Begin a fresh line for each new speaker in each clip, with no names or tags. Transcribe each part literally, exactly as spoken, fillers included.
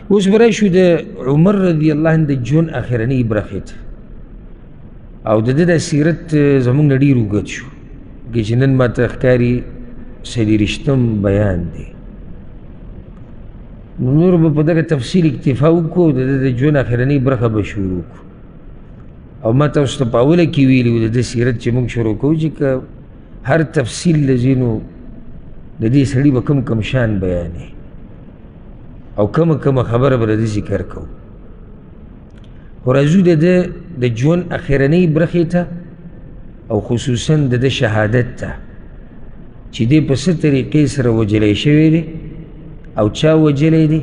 اوس به راشو د عمر رضی الله عنه د ژوند اخرنۍ برخې ته او د ده د سیرت زموږ نه ډېر اوږد شو که چې نن ماته ښکاري څلېرویشتم بیان دی نو نور به په دغه تفصیل اکتفا وکړو د ده د ژوند اخرنۍ برخه به شروع کړو او ما تاسو ته په اوله کې ویلي وو د ده سیرت چې موږ شروع کوو چې که هر تفصیل لږې نو د دې سړي به کم کم شان بیانې او کمه کمه خبره به د ده ذکر کوو خو راځو د ده د ژوند اخرنۍ برخې ته او خصوصا د ده شهادت ته چې دی په څه طریقې سره وجلی شوی دی او چا وجلی دی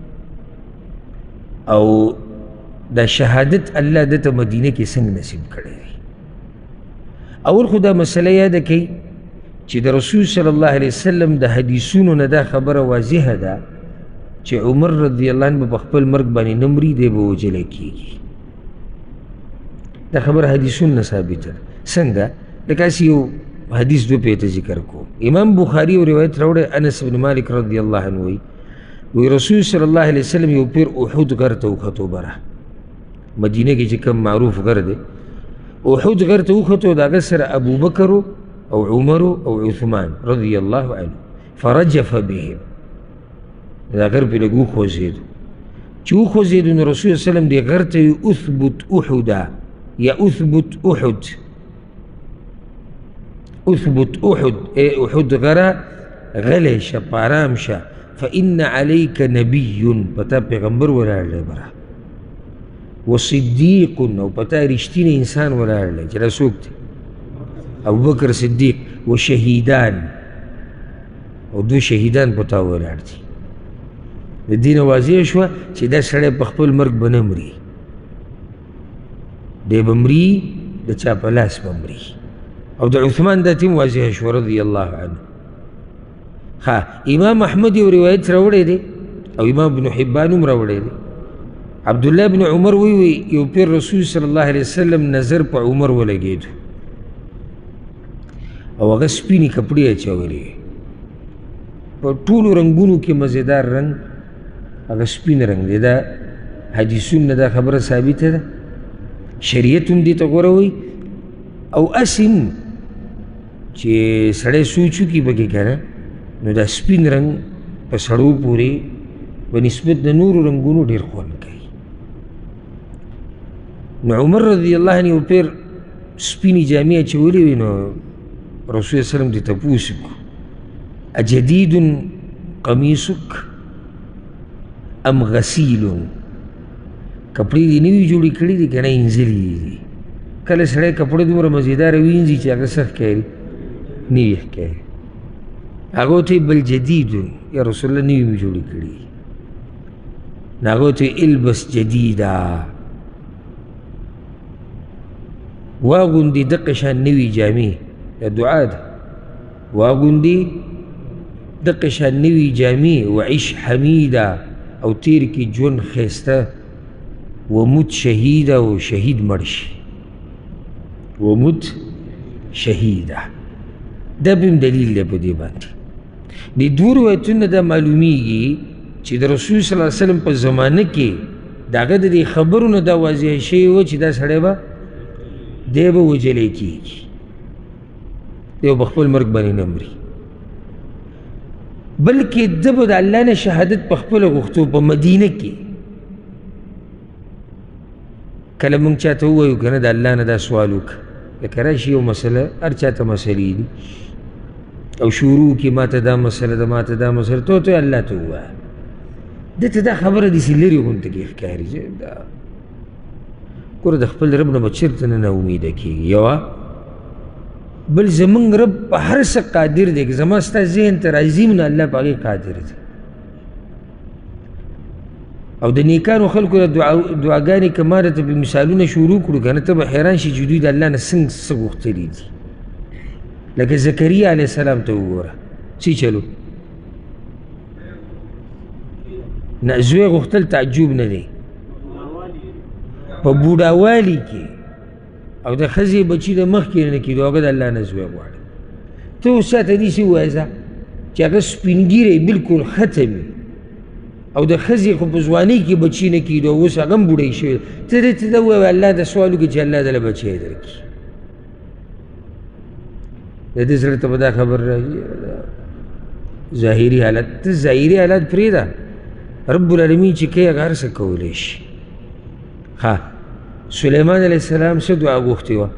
او دا شهادت الله ده ته مدینه کې څنګه نصیب کړی دی اول خو دا مسله یاده کوي چې د رسول صلی الله علیه وسلم د حدیثونو نه دا خبره واضحه ده چې عمر رضی الله عنه په خپل مرګ باندې نه مري دی به وجلی کېږي دا خبره حدیثونو نه ثابته ده څنګه لکه هسې یو حدیث دو پیته ذکر کو امام بخاری یو روایت راوړی انس بن مالک رضی الله عنه وی وی رسول صلی الله علیه وسلم یو پیر احد غر ته وختو بره مدینه کې چې کوم معروف غر دی احد غر ته وختو د هغه سره ابوبکر او عمر او عثمان رضی الله عنه فرجف بهم دا غر پرې لږ وخوځېدو چې وخوځېدو نو رسول صلی وسلم دې غر ته اثبت احدا یا اثبت احد اثبت احد اي احد غره غلی شه پارام شه فإن عليك نبي پتا پیغمبر ولاړ دی بره وصدیق او پتا رښتینی انسان ولاړ دی چې دا څوک دی ابوبکر صدیق وشهیدان او دو شهیدان پتا ولاړ دي د دې نه واضح شوه چې دا سړی په خپل مرګ به نه مري دی به مري د چا په لاس به مري او د عثمان دا تیم واضح شو رضی الله عنه ها امام احمد یو روایت راوړی دی او امام ابن حبان هم راوړی دی عبدالله بن عمر وی وی یو پیر رسول صلی الله علیه وسلم نظر په عمر ولګېدو او هغه سپینې کپړې اچولې په ټولو رنګونو کې مزیدار رنګ هغه سپین رنګ دی دا حدیثونو نه دا خبره ثابته ده شریعت هم دې ته غوره وی او اسیم چې سړی سوچ وکړي پکې که نه نو دا سپین رنګ په سړو پورې په نسبت د نورو رنګونو ډېر خوند کوي نو عمر رضی الله عنه یو پیر سپینې جامې اچولې وي نو رسول صلی وسلم دې تپوس وکړو اجدید قمیصک ام غسیل کپړې دې نوي جوړې کړي دي که نه انځلي دي کله سړی کپړه دومره مزیداره وینځي چې هغه څه ښکاري نوي ښکاري هغه ورته بل جدیدون یا رسول الله نوي مې جوړې کړي نو هغه ورته البس جدیدا واغوندي دقه شان نوي جامې دا دعا ده واغوندي دقه شان نوي جامې وعش حمیدا او تیر کې ژوند ښایسته وموت شهیده او شهید مړ شي ومت شهیده دا بهم دلیل دی په دې باندې د دوه روایتونو دا معلومیږي چې د رسول صلی الله علیه وسلم په زمانه کې د هغه د دې خبرو نه دا واضح شوي وه چې دا سړی به دی به وجلی کېږي دی به په خپل مرګ باندې نه مري بلکې ده به د الله نه شهادت په خپله غوښتو په مدینه کې کله مونږ چاته ووایو که نه د الله نه دا سوال وکړه لکه راشي یو مسله هر چاته مسلې دي او شروع کې ماته دا مسله ده ماته دا مسله تو ته الله ته ووایه ده ته دا خبره داسې لرې غونته کې ښکاري چې دا ګوره د خپل رب نه به چېرته نه ناامیده کېږي یوه بل زمونږ رب په هر څه قادر دی که زما ستا ذهن ته راځي نه الله په هغې قادر دی او د نیکانو خلکو د دعاګانې که ما درته په مثالونه شروع کړو که نه ته به حیران شي چې دوی د الله نه څنګه څه غوښتلي دي لکه زکریا علیه السلام ته وګوره څه چلو نه زوی غوښتل تعجب نه دی په بوډاوالي کې او د ښځې بچي د مخکې نه کېدو هغه د الله نه زوی غواړي ته اوس چاته داسې ووایه چې هغه سپین ږیری بلکل ختم وي او د ښځې خو په ځوانۍ کې بچي نه کېدو اوس هغه هم بوډۍ شوې ته دې ته ده ووایه الله ته سوال وکړي چې الله دله بچی درکړي د دې سره ته به دا خبر راځي ظاهري حالت ته ظاهري حالت پرېږده رب العالمین چې کوي هغه هر څه کولی شي ښه سلیمان علیه السلام څه دعا غوښتې وه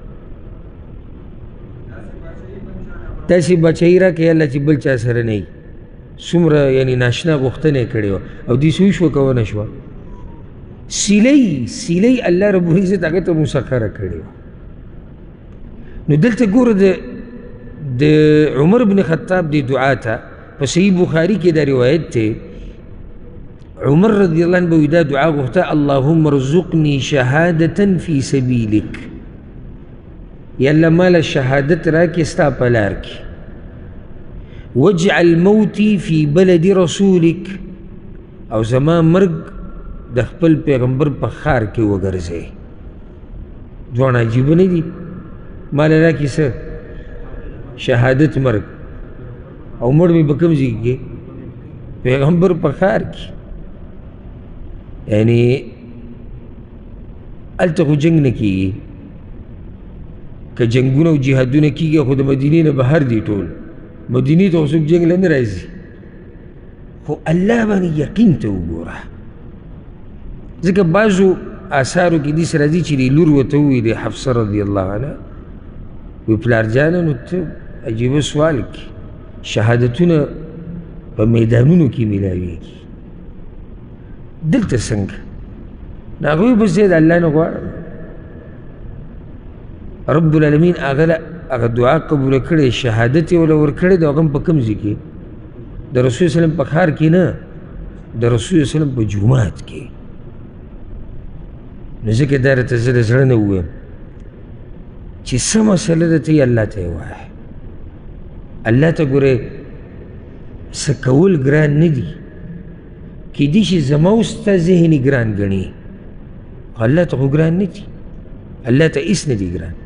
داسې بچایي راکړې الله چې بل چا سره نه وي څومره یعنې ناشنا غوښتنه یې کړې وه او دې څه وشوه که ونه شوه سیلۍ سیلۍ الله رب العزت هغه ته مسخره کړې وه نو دلته ګوره د د عمر بن خطاب دی دعا ته په صحیح بخاري کې دا روایت دی عمر رضی الله عنه به دا دعا غوښته اللهم ارزقني شهادة في سبيلك یا الله ماله شهادت راکړې ستا په لار کې واجعل موتي في بلد رسولك او زما مرګ د خپل پیغمبر په ښار کې وګرځئ دواړه عجیبه نه دي ماله راکړي څه شهادت مرګ او مړ مې په کوم ځای کې پیغمبر په ښار کې یعنی هلته خو جنګ نه کېږي که جنګونه او جهادونه کېږي خو د مدینې نه بهر دي ټول مدینې ته خو څوک جنګ له نه راځي خو الله باندې یقین ته وګوره ځکه بعضو آثارو کې داسې راځي چې دی لور ورته ووایي د حفصه رضی الله عنها وی پلار جانه نو ته عجیبه سوال کې شهادتونه په میدانونو کې میلاویږي دلته څنګه نو هغوی بس دی د الله نه غواړم رب العالمین هغه له هغه دعا قبوله کړې شهادت یې ورله ورکړی د هغه هم په کوم ځای کې د رسول وسلم په ښار کې نه د رسول وسلم په جومات کې نو ځکه دا راته زه د زړه نه ووایم چې څه مسله ده ته یې الله ته یې ووایه الله ته ګورې څه کول ګران نه دي کیدای شي زما او ستا ذهن یې ګران ګڼي خو الله ته خو ګران نه دي الله ته هېڅ نه دي ګران